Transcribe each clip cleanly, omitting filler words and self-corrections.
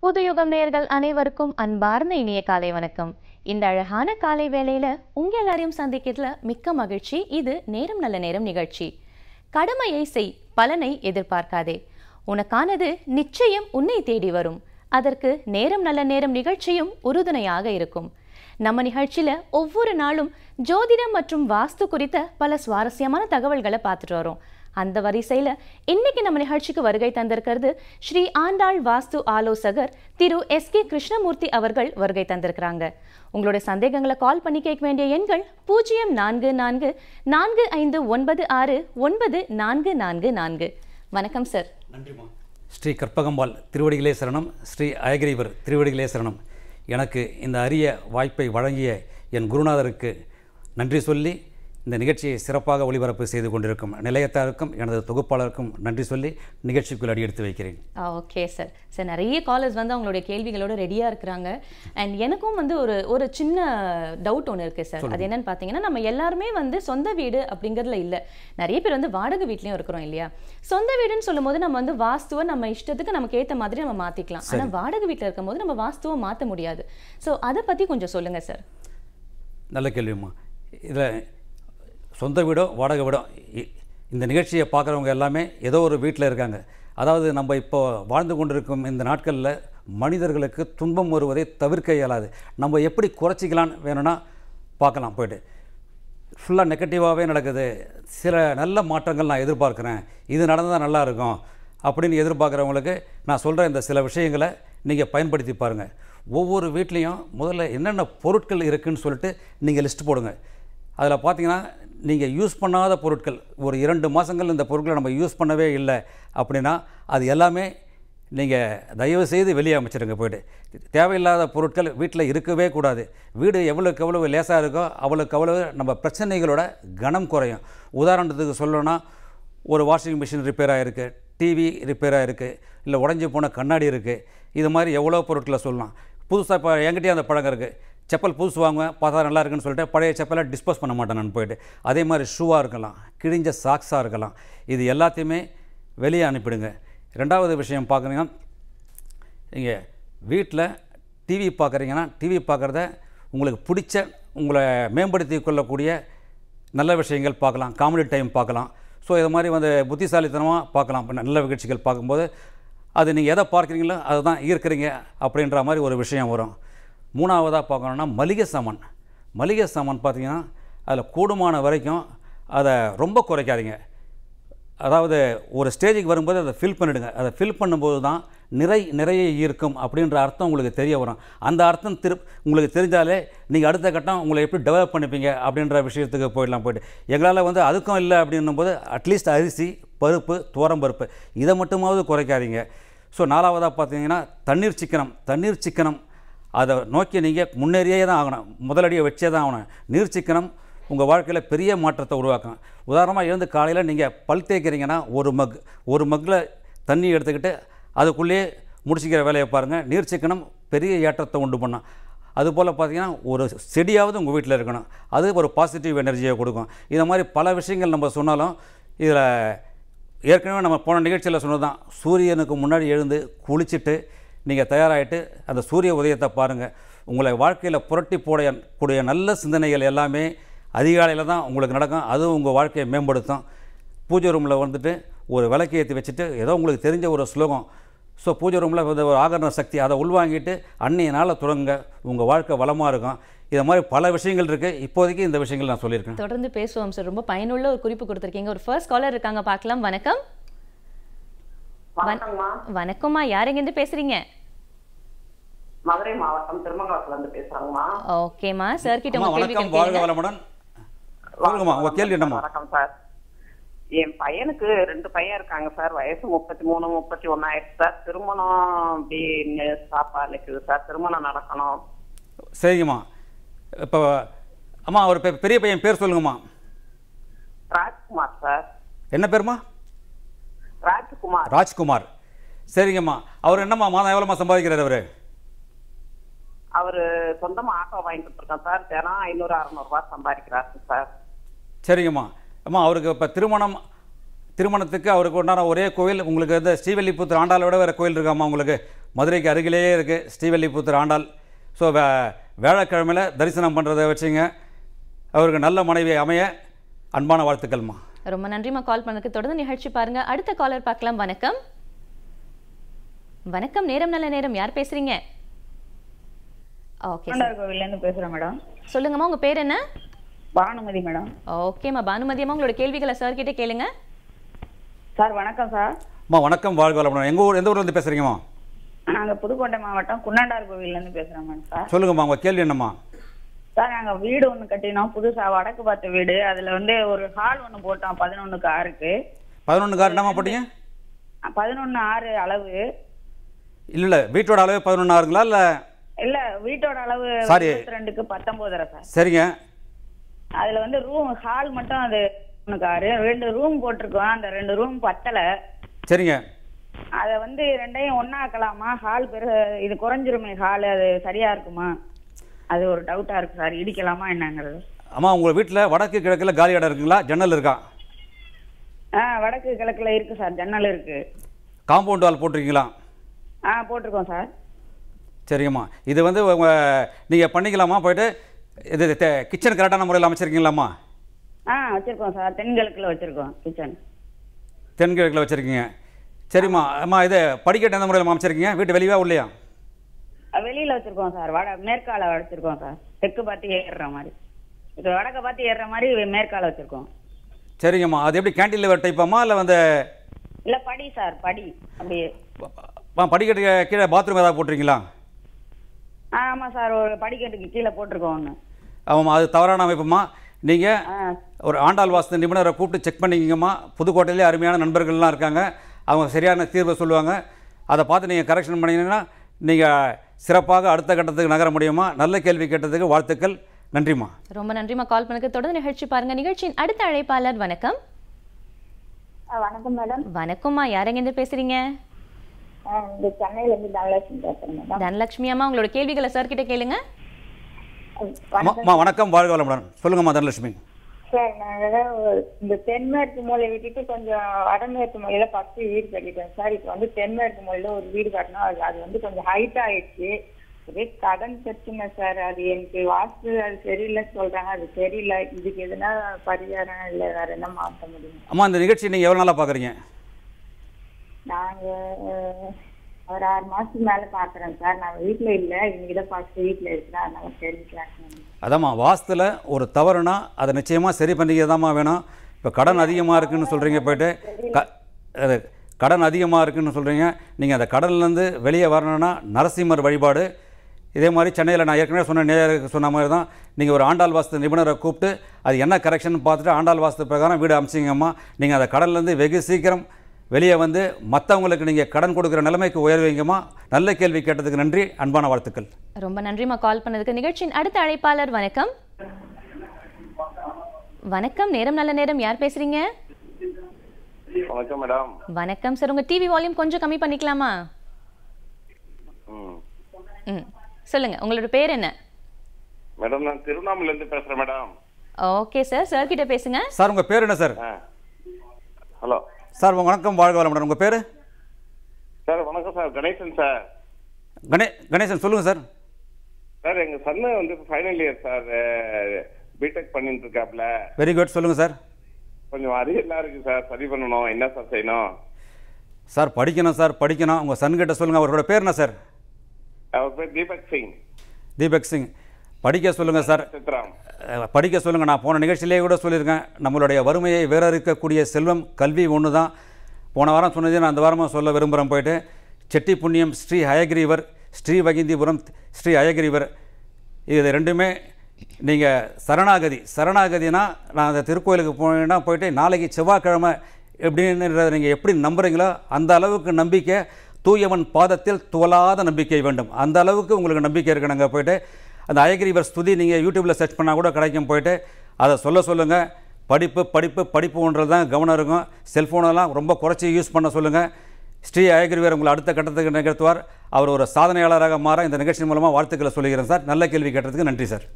புதுயுகம் நேயர்கள் அனைவருக்கும் அன்பார்ந்த இனிய காலை வணக்கம். இந்த அழகான காலை வேளையில உங்க எல்லாரையும் சந்திக்கிறதுல மிக்க மகிழ்ச்சி. இது நேரம் நல்ல நேரம் நிகழ்ச்சி. கடமையை செய், பலனை எதிர்பார்க்காதே. உனக்கானது நிச்சயம் உன்னை தேடி வரும். அதற்கு நேரம் நல்ல நேரம் நிகழ்ச்சியும் உறுதுணையாக இருக்கும். நம்ம நிகழ்ச்சியில ஒவ்வொரு நாளும் ஜோதிடம் மற்றும் வாஸ்து குறித்த பல சுவாரஸ்யமான தகவல்களை பார்த்துட்டு வரோம். அந்த வரிசையில இன்னைக்கு நம்ம நிகழ்ச்சிக்கு வருகை தந்திருக்கிறது ஸ்ரீ ஆண்டாள் வாஸ்து ஆலோசகர் திரு எஸ்.கே. கிருஷ்ணமூர்த்தி அவர்கள் வருகை தந்திருக்கிறாங்க. உங்களுடைய சந்தேகங்களை கால் பண்ணி கேட்க வேண்டிய எண்கள் 0444496944. வணக்கம் சார். நன்றிமா. ஸ்ரீ கற்பகம்பாள் திருவடிகளே சரணம், ஸ்ரீ அயகிரிவர் திருவடிகளே சரணம். எனக்கு இந்த அரிய வாய்ப்பை வழங்கிய என் குருநாதருக்கு நன்றி சொல்லி இந்த நிகழ்ச்சியை சிறப்பாக ஒளிபரப்பு செய்து கொண்டிருக்கும் நிலையத்தாருக்கும் எனது தொகுப்பாளருக்கும் நன்றி சொல்லி நிகழ்ச்சிக்குள் அடி எடுத்து வைக்கிறேன். Okay sir. சார், நிறைய காலர்ஸ் வந்து அவங்களுடைய கேள்விகளோட ரெடியாக இருக்கிறாங்க. அண்ட் எனக்கும் வந்து ஒரு சின்ன டவுட் ஒன்று இருக்குது சார். அது என்னன்னு பார்த்தீங்கன்னா, நம்ம எல்லாருமே வந்து சொந்த வீடு அப்படிங்கிறதுல இல்லை, நிறைய பேர் வந்து வாடகை வீட்லையும் இருக்கிறோம் இல்லையா? சொந்த வீடுன்னு சொல்லும் போது நம்ம வந்து வாஸ்துவை நம்ம இஷ்டத்துக்கு நமக்கு ஏற்ற மாதிரி நம்ம மாற்றிக்கலாம். ஆனால் வாடகை வீட்டில் இருக்கும் போது நம்ம வாஸ்துவை மாற்ற முடியாது. ஸோ அதை பற்றி கொஞ்சம் சொல்லுங்கள் சார். நல்ல கேள்விம்மா. இதில் சொந்த வீடோ வாடகை வீடோ, இந்த நிகழ்ச்சியை பார்க்குறவங்க எல்லாமே ஏதோ ஒரு வீட்டில் இருக்காங்க. அதாவது நம்ம இப்போ வாழ்ந்து கொண்டிருக்கும் இந்த நாட்களில் மனிதர்களுக்கு துன்பம் வருவதை தவிர்க்க இயலாது. நம்ம எப்படி குறைச்சிக்கலான்னு வேணும்னா பார்க்கலாம். போய்ட்டு ஃபுல்லாக நெகட்டிவாகவே நடக்குது. சில நல்ல மாற்றங்கள் நான் எதிர்பார்க்குறேன், இது நடந்தால் நல்லா இருக்கும் அப்படின்னு எதிர்பார்க்குறவங்களுக்கு நான் சொல்கிற இந்த சில விஷயங்களை நீங்கள் பயன்படுத்தி பாருங்கள். ஒவ்வொரு வீட்லேயும் முதல்ல என்னென்ன பொருட்கள் இருக்குதுன்னு சொல்லிட்டு நீங்கள் லிஸ்ட் போடுங்க. அதில் பார்த்தீங்கன்னா, நீங்கள் யூஸ் பண்ணாத பொருட்கள், ஒரு 2 மாதங்கள் இந்த பொருட்களை நம்ம யூஸ் பண்ணவே இல்லை அப்படின்னா அது எல்லாமே நீங்கள் தயவு செய்து வெளியே அமைச்சிருங்க. போய்ட்டு தேவையில்லாத பொருட்கள் வீட்டில் இருக்கவே கூடாது. வீடு எவ்வளோக்கு எவ்வளவு லேசாக இருக்கோ அவ்வளோக்கு அவ்வளவு நம்ம பிரச்சனைகளோட கனம் குறையும். உதாரணத்துக்கு சொல்லணும்னா, ஒரு வாஷிங் மிஷின் ரிப்பேர் ஆகிருக்கு, டிவி ரிப்பேர் ஆகிருக்கு, இல்லை உடஞ்சி போன கண்ணாடி இருக்குது. இது மாதிரி எவ்வளோ பொருட்களை சொல்லலாம். புதுசாக இப்போ என்கிட்டயே அந்த பழக்கம் இருக்குது. செப்பல் புதுசு வாங்குவேன், பார்த்தா நல்லா இருக்குன்னு சொல்லிட்டு பழைய செப்பலை டிஸ்போஸ் பண்ண மாட்டேன் நான். போய்ட்டு அதே மாதிரி ஷூவாக இருக்கலாம், கிழிஞ்ச சாக்ஸாக இருக்கலாம், இது எல்லாத்தையுமே வெளியே அனுப்பிடுங்க. ரெண்டாவது விஷயம் பார்க்குறீங்கன்னா, நீங்கள் வீட்டில் டிவி பார்க்குறீங்கன்னா, டிவி பார்க்குறத உங்களுக்கு பிடிச்ச, உங்களை மேம்படுத்தி கொள்ளக்கூடிய நல்ல விஷயங்கள் பார்க்கலாம். காமெடி டைம் பார்க்கலாம். ஸோ இது மாதிரி வந்து புத்திசாலித்தனமாக பார்க்கலாம். நல்ல நிகழ்ச்சிகள் பார்க்கும்போது அது நீங்கள் எதை பார்க்குறீங்களோ அதை தான் ஈர்க்கிறீங்க அப்படின்ற மாதிரி ஒரு விஷயம் வரும். மூணாவதாக பார்க்கணுன்னா, மளிகை சாமான். மளிகை சாமான் பார்த்திங்கன்னா, அதில் கூடுமான வரைக்கும் அதை ரொம்ப குறைக்காதீங்க. அதாவது ஒரு ஸ்டேஜுக்கு வரும்போது அதை ஃபில் பண்ணிவிடுங்க. அதை ஃபில் பண்ணும்போது தான் நிறைய ஈர்க்கும் அப்படின்ற அர்த்தம் உங்களுக்கு தெரிய வரும். அந்த அர்த்தம் உங்களுக்கு தெரிஞ்சாலே நீங்கள் அடுத்த கட்டம் உங்களை எப்படி டெவலப் பண்ணிப்பீங்க அப்படின்ற விஷயத்துக்கு போயிடலாம். போய்ட்டு எங்களால் வந்து அதுக்கும் இல்லை அப்படின்னும்போது அட்லீஸ்ட் அரிசி, பருப்பு, துவரம்பருப்பு இதை மட்டுமாவது குறைக்காதீங்க. ஸோ நாலாவதாக பார்த்தீங்கன்னா, தண்ணீர் சிக்கனம் அதை நோக்கி நீங்கள் முன்னேறியே தான் ஆகணும். முதலடியை வச்சே தான் ஆகணும். நீர் சிக்கனம் உங்கள் வாழ்க்கையில் பெரிய மாற்றத்தை உருவாக்கும். உதாரணமாக எழுந்து காலையில் நீங்கள் பல் தேய்க்கிறீங்கன்னா, ஒரு மக்கில் தண்ணி எடுத்துக்கிட்டு அதுக்குள்ளேயே முடிச்சிக்கிற வேலையை பாருங்கள். நீர் சிக்கனம் பெரிய ஏற்றத்தை உண்டு பண்ணும். அதுபோல் பார்த்திங்கன்னா, ஒரு செடியாவது உங்கள் வீட்டில் இருக்கணும். அது ஒரு பாசிட்டிவ் எனர்ஜியை கொடுக்கும். இதை மாதிரி பல விஷயங்கள் நம்ம சொன்னாலும், இதில் ஏற்கனவே நம்ம போன நிகழ்ச்சியில் சொன்னது தான், சூரியனுக்கு முன்னாடி எழுந்து குளிச்சுட்டு நீங்கள் தயாராகிட்டு அந்த சூரிய உதயத்தை பாருங்கள். உங்களை வாழ்க்கையில் புரட்டி போடக்கூடிய நல்ல சிந்தனைகள் எல்லாமே அதிகாலையில் தான் உங்களுக்கு நடக்கும். அதுவும் உங்கள் வாழ்க்கையை மேம்படுத்தும். பூஜை ரூமில் வந்துட்டு ஒரு விளக்கு ஏற்றி வச்சுட்டு ஏதோ உங்களுக்கு தெரிஞ்ச ஒரு ஸ்லோகம், ஸோ பூஜை ரூமில் வந்து ஒரு ஆகரண சக்தி, அதை உள்வாங்கிட்டு அன்னைய நாளில் தொடங்க உங்கள் வாழ்க்கை வளமாக இருக்கும். இது மாதிரி பல விஷயங்கள் இருக்குது. இப்போதைக்கு இந்த விஷயங்கள் நான் சொல்லியிருக்கேன். தொடர்ந்து பேசுவோம் சார். ரொம்ப பயனுள்ள ஒரு குறிப்பு கொடுத்துருக்கீங்க. ஒரு ஃபர்ஸ்ட் காலர் இருக்காங்க, பார்க்கலாம். வணக்கம். வணக்கம்மா. யார் எங்கேருந்து பேசுறீங்க? மதுரை மாவட்டம் திருமங்கலத்துல இருந்து பேசுறாங்கம்மா. ஓகேம்மா, சார் கிட்ட உங்க கேள்வி கேளுங்க. வாழ்க வளமுடன். சொல்லுங்கம்மா, உங்க கேள்வி என்னம்மா? வணக்கம் சார். என் பையனுக்கு 2 பையன் இருக்காங்க சார். வயசு 33, 31 ஆயிடுச்சு சார். திருமணம் அப்படின்னு ஸ்டாப்பா இருக்குது சார். திருமணம் நடக்கணும். சரிங்கம்மா. இப்போ அம்மா ஒரு பெரிய பையன் பேர் சொல்லுங்கம்மா. ராஜ்குமார் சார். என்ன பேருமா? ராஜ்குமார். சரிங்கம்மா. அவர் என்னம்மா மாதம் எவ்வளோம்மா சம்பாதிக்கிறார்? அவரு சொந்தமா ஆட்டோ வாங்கி கொடுத்துருக்கோம் சார். தினம் 500-600 ரூபாய் சம்பாதிக்கிறாரு சார். சரிங்கம்மா. அம்மா, அவருக்கு இப்போ திருமணத்துக்கு அவருக்கு உண்டான ஒரே கோவில் உங்களுக்கு வந்து ஸ்ரீவில்லிபுத்தூர் ஆண்டாளை விட வேறு கோயில் இருக்காம்மா உங்களுக்கு? மதுரைக்கு அருகிலேயே இருக்குது ஸ்ரீவல்லிபுத்தூர் ஆண்டாள். ஸோ வியாழக்கிழமையில் தரிசனம் பண்ணுறதை வச்சுங்க. அவருக்கு நல்ல மனைவி அமைய அன்பான வாழ்த்துக்கள்மா. ரொம்ப நன்றிம்மா கால் பண்ணதுக்கு. தொடர்ந்து நிகழ்ச்சி பாருங்க. அடுத்த காலர் பார்க்கலாம். வணக்கம். வணக்கம், நேரம் நல்ல நேரம். யார் பேசுறீங்க? ஓகே சார், கோவிலேருந்து பேசுறேன் மேடம். சொல்லுங்கம்மா, உங்க பேர் என்ன? பானுமதி மேடம். ஓகேம்மா பானுமதி அம்மா, உங்களோட கேள்விகளை சார் கிட்ட கேளுங்க. சார் வணக்கம் சார். அம்மா வணக்கம், வாழ்க வளமுடன். எந்த ஊர்லேருந்து பேசுகிறீங்கம்மா? நாங்கள் புதுக்கோட்டை மாவட்டம் குன்னாண்டார் கோவிலேருந்து பேசுகிறோம் மேடம். சார் சொல்லுங்கம்மா, உங்கள் கேள்வி என்னம்மா? சார் நாங்கள் வீடு ஒன்று கட்டினோம், புதுசாக வடக்கு பார்த்த வீடு. அதில் வந்து ஒரு ஹால் ஒன்று போட்டோம் 11க்கு 6க்கு. 11க்கு 6 என்னம்மா போட்டீங்க? 11:6 அளவு. இல்லை, வீட்டோட அளவு 11:6ங்களா? இல்லை, வீட்டோட அளவு சாரி 22க்கு 19 சார். சரிங்க. அதில் வந்து ரூம் ஹால் மட்டும் அது 11:6. 2 ரூம் போட்டிருக்கோம். அந்த 2 ரூம் பத்தலை. சரிங்க. அதை வந்து ரெண்டையும் ஒன்னாக்கலாமா? ஹால் பெரு இது குறைஞ்சிருமே ஹால், அது சரியா இருக்குமா? அது ஒரு டவுட்டா இருக்கு சார். இடிக்கலாமா என்னங்கிறது. அம்மா, உங்கள் வீட்டில் வடக்கு கிழக்கில் காலி இடம் இருக்குங்களா? ஜன்னல் இருக்கா? வடக்கு கிழக்குல இருக்கு சார், ஜன்னல் இருக்கு. காம்பவுண்ட் வால் போட்டிருக்கீங்களா? போட்டிருக்கோம் சார். சரிங்கம்மா, இது வந்து நீங்கள் பண்ணிக்கலாமா? போயிட்டு இது கிச்சன் கரெக்டான முறையில் அமைச்சிருக்கீங்களாம்மா? வச்சிருக்கோம் சார். தென்கிழக்குல வச்சிருக்கோம் கிச்சன். தென்கிழக்கில் வச்சுருக்கீங்க. சரிம்மா. அம்மா, இது படிக்கட்டு எந்த முறையில் அமைச்சிருக்கீங்க? வீட்டு வெளியே உள்ளையா? வெளியில வச்சிருக்கோம் சார். மேற்கால வச்சிருக்கோம் சார். தெற்கு பார்த்து ஏறுற மாதிரி, இது வடக்க பார்த்து ஏறுற மாதிரி மேற்கால வச்சிருக்கோம். சரிங்கம்மா. அது எப்படி கேன்டீன்ல டைப்பாம்மா இல்லை வந்து? இல்லை, படி சார், படி அப்படியே. படிக்கட்டு கீழே பாத்ரூம் ஏதாவது போட்டிருக்கீங்களா? ஆமாம் சார், ஒரு படிக்கட்டுக்கு கீழே போட்டிருக்கோம் ஒன்று. ஆமாம்மா, அது தவறான அமைப்புமா. நீங்கள் ஒரு ஆண்டாள் வாஸ்து நிபுணரை கூப்பிட்டு செக் பண்ணிக்கிங்கம்மா. புதுக்கோட்டையிலே அருமையான நண்பர்கள்லாம் இருக்காங்க, அவங்க சரியான தீர்வை சொல்லுவாங்க. அதை பார்த்து நீங்கள் கரெக்ஷன் பண்ணிங்கன்னா நீங்கள் சிறப்பாக அடுத்த கட்டத்துக்கு நகர முடியுமா. நல்ல கேள்வி கேட்டதுக்கு வாழ்த்துக்கள். நன்றிம்மா. ரொம்ப நன்றிம்மா கால் பண்ணதுக்கு. தொடர்ந்து நிகழ்ச்சி பாருங்க. நிகழ்ச்சியின் அடுத்த அழைப்பாளர். வணக்கம். வணக்கம் மேடம். வணக்கம்மா, யாரெங்க பேசுறீங்க? சென்னையில இருந்து தனலட்சுமி பேசுறேன் மேடம். தனலட்சுமி அம்மா, உங்களோட கேள்விகளை சார் கிட்ட கேளுங்க. வணக்கம், வாழ்க வளமுடன். சொல்லுங்கம்மா தனலட்சுமி. சார், நாங்கள் இந்த தென்மேற்கு மூலையை விட்டுட்டு கொஞ்சம் வடமேற்கு மூலையில ஃபர்ஸ்ட் வீடு கட்டிட்டோம் சார். இப்போ வந்து தென்மேற்கு மூலையில ஒரு வீடு கட்டணும். அது வந்து கொஞ்சம் ஹைட் ஆயிடுச்சு. ஒரே கடன் பிரச்சனை சார். அது எனக்கு வாஸ்து அது சரியில்லைன்னு சொல்றாங்க. அது சரியில்லை. இதுக்கு எதுனா பரிகாரம் இல்லை வேற என்ன மாற்ற முடியும்? அம்மா, இந்த நிகழ்ச்சி நீங்கள் எவ்வளோ நாளாக பார்க்குறீங்க? நாங்க ஒரு 6 மாசத்துக்கு மேல பாக்குறேன் சார். நான் வீட்டுல இல்ல, இன்னைக்குதான் ஃபர்ஸ்ட் வீட்டுல இருக்கிறேன். அதனால தெரிஞ்சுக்கலாம். அதாம்மா, வாஸ்துல ஒரு தவறுனா அதை நிச்சயமாக சரி பண்ணிக்கிறதாம்மா வேணும். இப்போ கடன் அதிகமாக இருக்குதுன்னு சொல்கிறீங்க, போய்ட்டு அது கடன் அதிகமாக இருக்குதுன்னு சொல்கிறீங்க. நீங்கள் அந்த கடன்லேருந்து வெளியே வரணும்னா நரசிம்மர் வழிபாடு. இதே மாதிரி சென்னையில் நான் ஏற்கனவே சொன்ன மாதிரி தான் நீங்கள் ஒரு ஆண்டாள் வாஸ்து நிபுணரை கூப்பிட்டு அது என்ன கரெக்ஷன் பார்த்துட்டு ஆண்டாள் வாஸ்து பிரகாரம் வீடு அமைச்சிங்கம்மா. நீங்கள் அந்த கடன்லேருந்து வெகு சீக்கிரம் வெளியே வந்து மற்றவங்களுக்கு நீங்கள் கடன் கொடுக்குற நிலைமைக்கு உயர்வீங்கம்மா. நல்ல கேள்வி கேட்டதுக்கு நன்றி, அன்பான வாழ்த்துக்கள். ரொம்ப நன்றிம்மா கால் பண்ணதுக்கு. நிகழ்ச்சியின் அடுத்த அழைப்பாளர். வணக்கம். வணக்கம், நேரம் நல்ல நேரம். யார் பேசுறீங்க? வணக்கம் மேடம். வணக்கம் சார், உங்க டிவி வால்யூம் கொஞ்சம் கம்மி பண்ணிக்கலாமா? சொல்லுங்க, உங்களோட பேர் என்ன? மேடம், நான் திருவண்ணாமலையில இருந்து பேசுறேன் மேடம். ஓகே சார், சார் கிட்ட பேசுங்க. சார், உங்க பேர் என்ன சார்? ஹலோ சார், வணக்கம், வாழ்க வளமுடன். உங்க பேரு? சார் வணக்கம் சார், கணேசன் சார். கணேசன், சொல்லுங்க சார். சார், எங்க சன்னு வந்து ஃபைனல் இயர் சார், பிடெக் பண்ணிட்டு இருக்காப்ல. வெரி குட், சொல்லுங்க சார். கொஞ்சம் அரியெல்லாம் இருக்கு சார், சரி பண்ணணும். என்ன சார் செய்யணும்? சார், படிக்கணும் சார், படிக்கணும். உங்க சன் கிட்ட சொல்லுங்க. அவரோட பேர் என்ன சார்? அவர் பேர் தீபக் சிங். தீபக் சிங், படிக்க சொல்லுங்க சார். சித்ராம், படிக்க சொல்லுங்க. நான் போன நிகழ்ச்சியிலேயே கூட சொல்லியிருக்கேன், நம்மளுடைய வறுமையை வேற இருக்கக்கூடிய செல்வம் கல்வி ஒன்று தான். போன வாரம் சொன்னதே நான் அந்த வாரமாக சொல்ல விரும்புகிறேன். போயிட்டு செட்டி புண்ணியம் ஸ்ரீ அயகிரிவர், ஸ்ரீ வகிந்திபுரம் ஸ்ரீ அயகிரிவர், இது ரெண்டுமே நீங்கள் சரணாகதினா நான் அந்த திருக்கோயிலுக்கு போனீங்கன்னா போயிட்டு நாளைக்கு செவ்வாய்க்கிழமை எப்படின்றத நீங்கள் எப்படி நம்புறீங்களோ அந்த அளவுக்கு நம்பிக்கை, தூயவன் பாதத்தில் துவலாத நம்பிக்கை வேண்டும். அந்த அளவுக்கு உங்களுக்கு நம்பிக்கை இருக்கணுங்க. போயிட்டு அந்த அயகிரிவர் ஸ்துதி நீங்கள் யூடியூப்பில் சர்ச் பண்ணால் கூட கிடைக்கும். போயிட்டு அதை சொல்லுங்கள். படிப்புன்றது தான் கவனம் இருக்கும். செல்ஃபோனெல்லாம் ரொம்ப குறைச்சி யூஸ் பண்ண சொல்லுங்கள். ஸ்ரீ அயகிரிவர் உங்களை அடுத்த கட்டத்துக்கு நிகழ்த்துவார். அவர் ஒரு சாதனையாளராக மாற இந்த நிகழ்ச்சி மூலமாக வாழ்த்துக்களை சொல்லுகிறேன் சார். நல்ல கேள்வி கேட்டதுக்கு நன்றி சார்.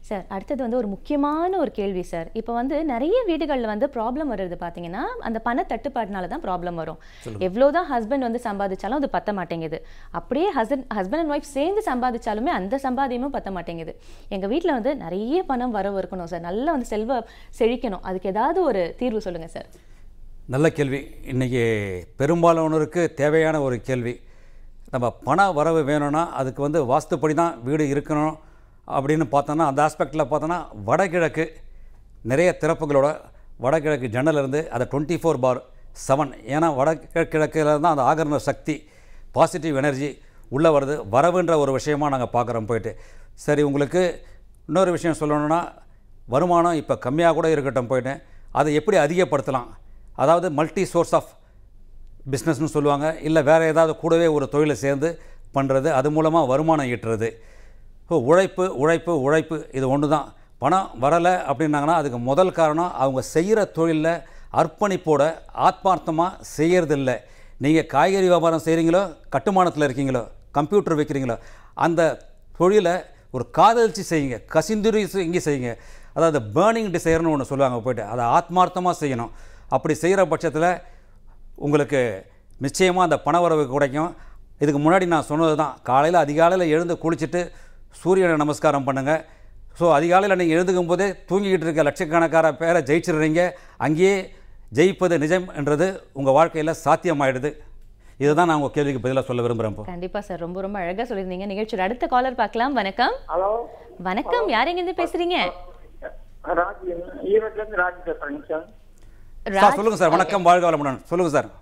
சார் அடுத்தது வந்து ஒரு முக்கியமான ஒரு கேள்வி சார். இப்போ வந்து நிறைய வீடுகளில் வந்து ப்ராப்ளம் வருது பார்த்தீங்கன்னா அந்த பண தட்டுப்பாடுனால தான் ப்ராப்ளம் வரும். எவ்வளோதான் ஹஸ்பண்ட் வந்து சம்பாதிச்சாலும் அது பத்த மாட்டேங்குது. அப்படியே ஹஸ்பண்ட் அண்ட் ஒய்ஃப் சேர்ந்து சம்பாதிச்சாலுமே அந்த சம்பாதியமும் பத்த மாட்டேங்குது. எங்கள் வீட்டில் வந்து நிறைய பணம் வரவு இருக்கணும் சார், நல்லா வந்து செழிக்கணும், அதுக்கு ஏதாவது ஒரு தீர்வு சொல்லுங்கள் சார். நல்ல கேள்வி. இன்றைக்கி பெரும்பாலானோருக்கு தேவையான ஒரு கேள்வி. நம்ம பண வரவு வேணும்னா அதுக்கு வந்து வாஸ்துப்படி தான் வீடு இருக்கணும் அப்படின்னு பார்த்தோன்னா அந்த ஆஸ்பெக்டில் பார்த்தோன்னா வடகிழக்கு நிறைய திறப்புகளோட வடகிழக்கு ஜன்னல் இருந்து அதை 24/7, ஏன்னா வடகிழக்கில் தான் அந்த ஆகரண சக்தி பாசிட்டிவ் எனர்ஜி உள்ளே வருது, வரவுன்ற ஒரு விஷயமாக நாங்கள் பார்க்குறோம் போயிட்டு. சரி, உங்களுக்கு இன்னொரு விஷயம் சொல்லணுன்னா வருமானம் இப்போ கம்மியாக கூட இருக்கட்டும் போயிட்டு அதை எப்படி அதிகப்படுத்தலாம், அதாவது மல்டி சோர்ஸ் ஆஃப் பிஸ்னஸ்னு சொல்லுவாங்க, இல்லை வேறு ஏதாவது கூடவே ஒரு தொழிலை சேர்ந்து பண்ணுறது, அது மூலமாக வருமானம் ஈட்டுறது. உழைப்பு உழைப்பு உழைப்பு இது ஒன்று தான். பணம் வரலை அப்படின்னாங்கன்னா அதுக்கு முதல் காரணம் அவங்க செய்கிற தொழிலில் அர்ப்பணிப்போட ஆத்மார்த்தமாக செய்கிறதில்ல. நீங்கள் காய்கறி வியாபாரம் செய்கிறீங்களோ, கட்டுமானத்தில் இருக்கீங்களோ, கம்ப்யூட்டர் வைக்கிறீங்களோ, அந்த தொழிலை ஒரு காதலிச்சு செய்யுங்க, கசிந்துரி இங்கே செய்யுங்க. அதாவது பேர்னிங் டிசைர்னு ஒன்று சொல்லுவாங்க போய்ட்டு, அதை ஆத்மார்த்தமாக செய்யணும். அப்படி செய்கிற பட்சத்தில் உங்களுக்கு நிச்சயமாக அந்த பணவரவு கிடைக்கும். இதுக்கு முன்னாடி நான் சொன்னது தான், காலையில் அதிகாலையில் எழுந்து குளிச்சுட்டு சூரியனை நமஸ்காரம் பண்ணுங்கள். ஸோ அதிகாலையில் நீங்கள் எழுதுக்கும் போதே தூங்கிக்கிட்டு இருக்க லட்சக்கணக்கான பேரை ஜெயிச்சிடுறீங்க. அங்கேயே ஜெயிப்பது நிஜம் என்றது உங்கள் வாழ்க்கையில் சாத்தியமாயிடுது. இதுதான் நான் உங்கள் கேள்விக்கு பதிலாக சொல்ல விரும்புகிறேன். கண்டிப்பாக சார், ரொம்ப ரொம்ப அழகாக சொல்லியிருந்தீங்க. நிகழ்ச்சியோட அடுத்த காலர் பார்க்கலாம். வணக்கம். ஹலோ. வணக்கம், யார் எங்கேருந்து பேசுகிறீங்க? ராஜ், ஈரோட்லேருந்து ராஜ் பேசுகிறேங்க சார். சார் சொல்லுங்கள் சார். வணக்கம், வாழ்க வளமுடன். சொல்லுங்கள் சார்.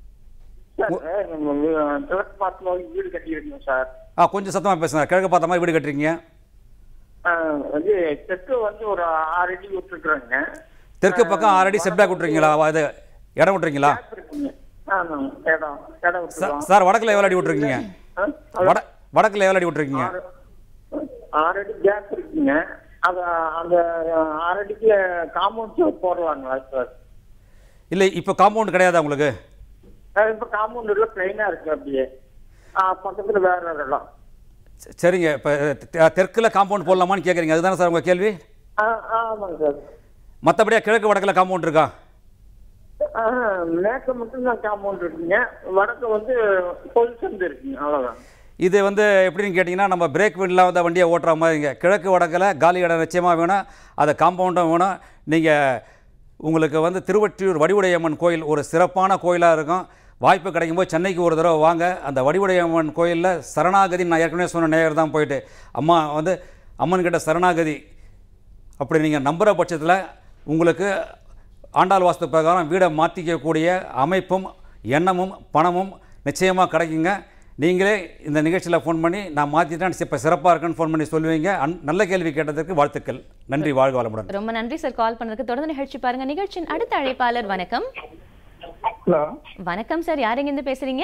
கிழக்கு பார்த்து வீடு கட்டியிருக்கீங்க சார். கொஞ்சம் சத்தமாக பேசுங்க. கிழக்கு பார்த்த மாதிரி வீடு கட்டுறீங்க. வந்து தெற்கு வந்து ஒரு 6 அடி விட்டுருக்குறாங்க. தெற்கு பக்கம் 6 அடி செட்பேக் விட்டுறீங்களா? அது இடம் விட்டுறீங்களா? சார் வடக்கில் எவ்வளோ அடி விட்டுருக்கீங்க? வடக்கில் எவ்வளோ அடி விட்டுருக்கீங்க? 6 அடி கேப் இருக்குங்க. அது அந்த 6 அடிக்கு காம்பவுண்ட் போடுவாங்களா சார்? இல்லை, இப்போ காம்பவுண்ட் கிடையாதா உங்களுக்கு? இப்போ காம்பவுண்ட் இல்லை, பிளைனாக இருக்குது. அப்படியே பக்கத்தில் வேற இடம். சரிங்க, இப்போ தெற்கில் காம்பவுண்ட் போடலாமான்னு கேட்குறீங்க, அதுதானே சார் உங்கள் கேள்வி? ஆமாங்க சார். மற்றபடியாக கிழக்கு வடக்கில் காம்பவுண்ட் இருக்கா? மேற்கு மட்டும்தான் காம்பவுண்ட் இருக்குங்க, வடக்கு வந்து பொசிஷன் இருக்குங்க, அவ்வளோதான். இது வந்து எப்படின்னு கேட்டிங்கன்னா நம்ம பிரேக் வீல்லாம் வந்து வண்டியை ஓட்டுற மாதிரிங்க. கிழக்கு வடக்கில் காலி இடம் நிச்சயமாக வேணும், அதை காம்பவுண்டும் வேணும். நீங்கள் உங்களுக்கு வந்து திருவொற்றியூர் வடிவுடையம்மன் கோயில் ஒரு சிறப்பான கோயிலாக இருக்கும். வாய்ப்பு கிடைக்கும் போது சென்னைக்கு ஒரு தடவை வாங்க. அந்த வடிவுடையம்மன் கோயிலில் சரணாகதி, நான் ஏற்கனவே சொன்ன நேயர் தான் போயிட்டு அம்மா வந்து அம்மன்கிட்ட சரணாகதி அப்படி நீங்கள் நம்புகிற பட்சத்தில் உங்களுக்கு ஆண்டாள் வாஸ்து பிரகாரம் வீடை மாற்றிக்கக்கூடிய அமைப்பும் எண்ணமும் பணமும் நிச்சயமாக கிடைக்குங்க. நீங்களே இந்த நிகழ்ச்சியில் ஃபோன் பண்ணி நான் மாற்றிட்டேன், இப்போ சிறப்பாக இருக்குன்னு ஃபோன் பண்ணி சொல்லுவீங்க. நல்ல கேள்வி கேட்டதற்கு வாழ்த்துக்கள். நன்றி, வாழ்க வளமுடன். ரொம்ப நன்றி சார் கால் பண்ணதுக்கு. தொடர்ந்து நிகழ்ச்சி பாருங்க. நிகழ்ச்சியின் அடுத்த அழைப்பாளர். வணக்கம். ஹலோ. வணக்கம் சார், யார் எங்கிருந்து பேசுறீங்க?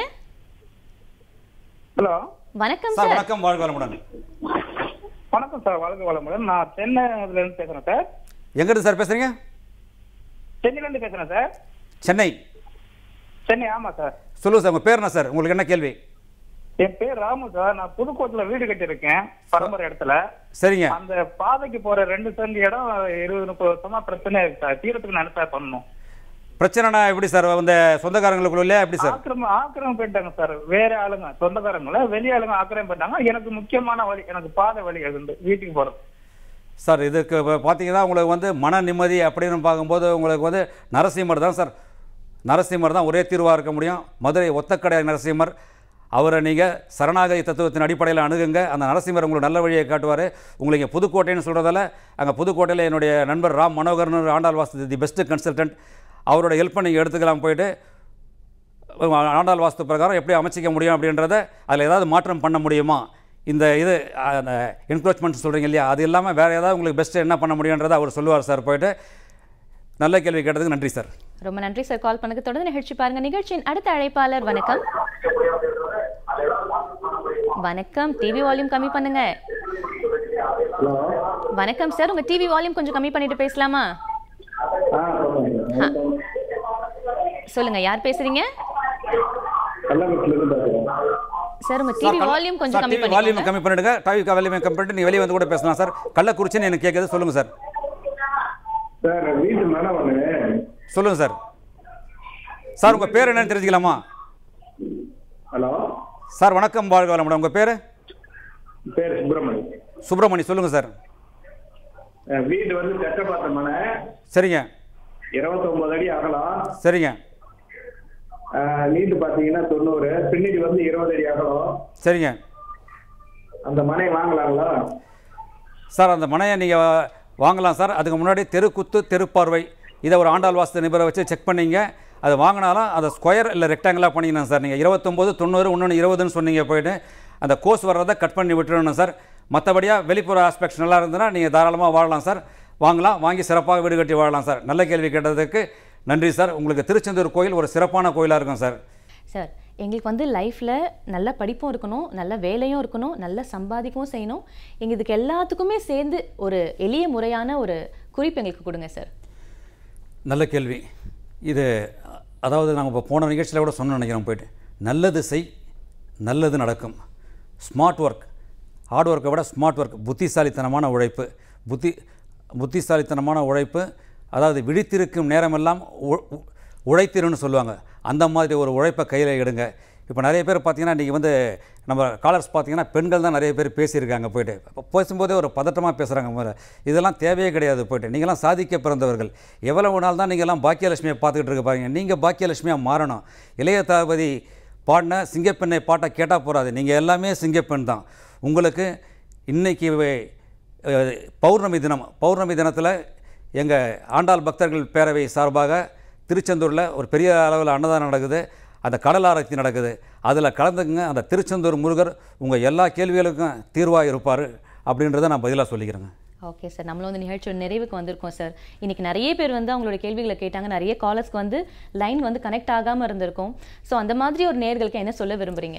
ஹலோ. வணக்கம் சார். சார். வணக்கம், வாழ்க வளமுடன். வணக்கம் சார், வாழ்க வளமுடன். நான் சென்னையிலேருந்து பேசுகிறேன் சார். எங்கிருந்து சார் பேசுகிறீங்க? சென்னையிலேருந்து பேசுகிறேன் சார். சென்னை? சென்னை, ஆமாம் சார். சொல்லுங்கள் சார், உங்கள் பேர் என்ன சார்? உங்களுக்கு என்ன கேள்வி? என் பேர் ராமு சார். நான் புதுக்கோட்டையில் வீடு கட்டியிருக்கேன், பரம்பரை இடத்துல. சரிங்க. அந்த பாதைக்கு போகிற 2 சென்ட் இடம் 20-30 வருஷமா பிரச்சனை இருக்கு சார். தீரத்துக்கு நான் சார் பண்ணணும். பிரச்சனைனா எப்படி சார்? இந்த சொந்தக்காரங்களுக்குள்ள எப்படி சார்? ஆக்கிரமம் பண்ணிட்டாங்க சார். வேற ஆளுங்க, சொந்தக்காரங்கள வெளி ஆளுங்க ஆக்கிரமம் பண்ணிட்டாங்க. எனக்கு முக்கியமான வழி, எனக்கு பாதை வழி அது வீட்டுக்கு போகிறது சார். இதுக்கு பார்த்தீங்கன்னா உங்களுக்கு வந்து மன நிம்மதி அப்படின்னு பார்க்கும்போது உங்களுக்கு வந்து நரசிம்மர் தான் சார். நரசிம்மர் தான் ஒரே தீர்வாக இருக்க முடியும். மதுரை ஒத்தக்கடை நரசிம்மர், அவரை நீங்கள் சரணாகதி தத்துவத்தின் அடிப்படையில் அணுகுங்க. அந்த நரசிம்மர் உங்களுக்கு நல்ல வழியை காட்டுவார். உங்களுக்கு புதுக்கோட்டைன்னு சொல்கிறதால அங்கே புதுக்கோட்டையில் என்னுடைய நண்பர் ராம் மனோகர்னு Andal vastu the best consultant, அவரோட ஹெல்ப்பை நீங்கள் எடுத்துக்கலாம். போயிட்டு ஆண்டாள் வாஸ்து பிரகாரம் எப்படி அமைச்சிக்க முடியும் அப்படின்றத, அதில் ஏதாவது மாற்றம் பண்ண முடியுமா, இந்த இது என்க்ரோச்மெண்ட் சொல்கிறீங்க இல்லையா, அது இல்லாமல் வேறு ஏதாவது உங்களுக்கு பெஸ்ட்டு என்ன பண்ண முடியுன்றதை அவர் சொல்லுவார் சார். போயிட்டு நல்ல கேள்வி கேட்டதுக்கு நன்றி சார். ரொம்ப நன்றி சார் கால் பண்ணதுக்கு. தொடர்ந்து நிகழ்ச்சி பாருங்க. நிகழ்ச்சியின் அடுத்த அழைப்பாளர். வணக்கம். வணக்கம், டிவி வால்யூம் கம்மி பண்ணுங்க. வணக்கம் சார், உங்க டிவி வால்யூம் கொஞ்சம் கம்மி பண்ணிட்டு பேசலாமா? சொல்லுங்க, யார் பேசுறீங்க? சார் உங்க டிவி வால்யூம் கொஞ்சம் கம்மி வால்யூம் பண்ணிக்கோங்க. கம்மி பண்ணிடுங்க. டிவி வால்யூம் கம்மி பண்ணிட்டு நீ வெளியே வந்து கூட பேசலாம் சார். கள்ளக்குறிச்சின்னு எனக்கு கேட்குது, சொல்லுங்க சார். சார் வீட்டு மனம் ஒண்ணு. சொல்லுங்க சார். சார் உங்க பேர் என்னன்னு தெரிஞ்சுக்கலாமா? ஹலோ சார் வணக்கம், வாழ்க வளமுடன். உங்க பேரு? பேர் சுப்பிரமணி. சுப்பிரமணி, சொல்லுங்க சார். வீடு வந்து தெற்கப்பாத்த மனை. சரிங்க. 29 அடி அகலம். சரிங்க. நீட்டு பாத்தீங்கன்னா 90, பின்னாடி வந்து 20 அடி அகலம். சரிங்க. அந்த மனை வாங்கலாங்களா சார்? அந்த மனையை நீங்கள் வாங்கலாம் சார். அதுக்கு முன்னாடி தெருக்குத்து தெருப்பார்வை இதை ஒரு ஆண்டாள் வாஸ்து நிபுணரை வச்சு செக் பண்ணிங்க. அது வாங்கினாலும் அதை ஸ்கொயர் இல்லை ரெக்டாங்கிளாக பண்ணிக்கணும் சார். நீங்கள் 29, 90, இன்னொன்று 20ன்னு சொன்னீங்க. போய்ட்டு அந்த கோர்ஸ் வர்றதை கட் பண்ணி விட்டுறணும் சார். மற்றபடியாக வெளிப்புற ஆஸ்பெக்ட்ஸ் நல்லா இருந்ததுன்னா நீங்கள் தாராளமாக வாழலாம் சார். வாங்கலாம், வாங்கி சிறப்பாக வீடு கட்டி வாழலாம் சார். நல்ல கேள்வி கேட்டதுக்கு நன்றி சார். உங்களுக்கு திருச்செந்தூர் கோயில் ஒரு சிறப்பான கோயிலாக இருக்கும் சார். சார் எங்களுக்கு வந்து லைஃப்பில் நல்ல படிப்பும் இருக்கணும், நல்ல வேலையும் இருக்கணும், நல்ல சம்பாதிக்கவும் செய்யணும். எங்கள் இதுக்கு எல்லாத்துக்குமே சேர்ந்து ஒரு எளிய முறையான ஒரு குறிப்பு எங்களுக்கு கொடுங்க சார். நல்ல கேள்வி இது. அதாவது நாங்கள் இப்போ போன நிகழ்ச்சியில் கூட சொன்ன நினைக்கிறோம். போய்ட்டு நல்லது செய், நல்லது நடக்கும். ஸ்மார்ட் ஒர்க், ஹார்ட் ஒர்க்கை விட ஸ்மார்ட் ஒர்க், புத்திசாலித்தனமான உழைப்பு. புத்திசாலித்தனமான உழைப்பு, அதாவது விழித்திருக்கும் நேரமெல்லாம் உழைத்திருன்னு சொல்லுவாங்க. அந்த மாதிரி ஒரு உழைப்பை கையில் எடுங்க. இப்போ நிறைய பேர் பார்த்தீங்கன்னா இன்றைக்கி வந்து நம்ம காலர்ஸ் பார்த்தீங்கன்னா பெண்கள் தான் நிறைய பேர் பேசியிருக்காங்க. போய்ட்டு இப்போ பேசும்போதே ஒரு பதட்டமாக பேசுகிறாங்க. இதெல்லாம் தேவையே கிடையாது. போய்ட்டு நீங்களாம் சாதிக்க பிறந்தவர்கள். எவ்வளவு நாள் தான் நீங்கள்லாம் பாக்கியலட்சுமியை பார்த்துக்கிட்டு இருக்க பாருங்க. நீங்கள் பாக்கியலட்சுமியாக மாறணும். இளைய தளபதி பாடின சிங்கப்பெண்ணை பாட்டை கேட்டால் போகாது. நீங்கள் எல்லாமே சிங்கப்பெண் தான். உங்களுக்கு இன்றைக்கி பௌர்ணமி தினம். பௌர்ணமி தினத்தில் எங்கள் ஆண்டாள் பக்தர்கள் பேரவை சார்பாக திருச்செந்தூரில் ஒரு பெரிய அளவில் அன்னதானம் நடக்குது. அந்த கடல் ஆராய்ச்சி நடக்குது. அதில் கலந்துக்குங்க. அந்த திருச்செந்தூர் முருகர் உங்கள் எல்லா கேள்விகளுக்கும் தீர்வாக இருப்பார் அப்படின்றத நான் பதிலாக சொல்லிக்கிறேங்க. ஓகே சார், நம்மளும் வந்து நிகழ்ச்சியோட நிறைவுக்கு வந்திருக்கோம் சார். இன்றைக்கி நிறைய பேர் வந்து அவங்களோட கேள்விகளை கேட்டாங்க. நிறைய காலர்ஸ்க்கு வந்து லைன் வந்து கனெக்ட் ஆகாமல் இருந்திருக்கும். ஸோ அந்த மாதிரி ஒரு நேயர்களுக்கு என்ன சொல்ல விரும்புகிறீங்க?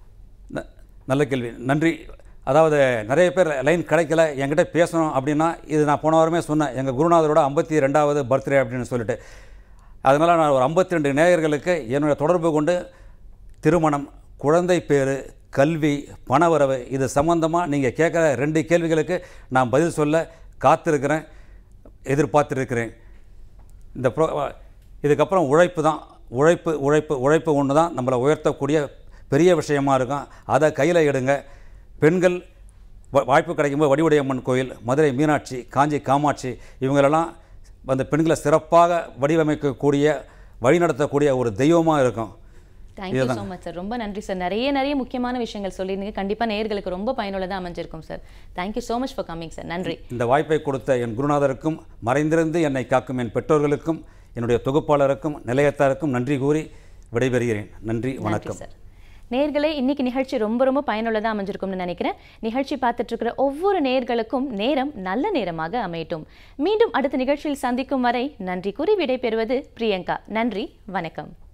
நல்ல கேள்வி, நன்றி. அதாவது நிறைய பேர் லைன் கிடைக்கல, என்கிட்ட பேசணும் அப்படின்னா, இது நான் போன வாரமே சொன்னேன், எங்கள் குருநாதரோட 52வது பர்த்டே அப்படின்னு சொல்லிட்டு. அதனால் நான் ஒரு 52 நேயர்களுக்கு என்னுடைய தொடர்பு கொண்டு திருமணம், குழந்தை பேர், கல்வி, பணவரவு இது சம்பந்தமாக நீங்கள் கேட்குற 2 கேள்விகளுக்கு நான் பதில் சொல்ல காத்திருக்கிறேன், எதிர்பார்த்துருக்கிறேன். இந்த இதுக்கப்புறம் உழைப்பு தான். உழைப்பு உழைப்பு உழைப்பு ஒன்று தான் நம்மளை உயர்த்தக்கூடிய பெரிய விஷயமா இருக்கும். அதை கையில் எடுங்க. பெண்கள் வாய்ப்பு கிடைக்கும்போது வடிவுடையம்மன் கோயில், மதுரை மீனாட்சி, காஞ்சி காமாட்சி இவங்களெல்லாம் அந்த பெண்களை சிறப்பாக வடிவமைக்கக்கூடிய வழிநடத்தக்கூடிய ஒரு தெய்வமாக இருக்கும். Thank you so much sir. ரொம்ப நன்றி சார். நிறைய முக்கியமான விஷயங்கள் சொல்லியிருந்தீங்க. கண்டிப்பாக நேயர்களுக்கு ரொம்ப பயனுள்ளதாக அமைஞ்சிருக்கும் sir. Thank you so much for coming sir. நன்றி. இந்த வாய்ப்பை கொடுத்த என் குருநாதருக்கும், மறைந்திருந்து என்னை காக்கும் என் பெற்றோர்களுக்கும், என்னுடைய தொகுப்பாளருக்கும், நிலையத்தாருக்கும் நன்றி கூறி விடைபெறுகிறேன். நன்றி, வணக்கம் சார். நேயர்களே, இன்னைக்கு நிகழ்ச்சி ரொம்ப பயனுள்ளதாக அமைஞ்சிருக்கும்னு நினைக்கிறேன். நிகழ்ச்சி பார்த்துட்டு இருக்கிற ஒவ்வொரு நேயர்களுக்கும் நேரம் நல்ல நேரமாக அமையட்டும். மீண்டும் அடுத்த நிகழ்ச்சியில் சந்திக்கும் வரை நன்றி கூறி விடைபெறுவது பிரியங்கா. நன்றி, வணக்கம்.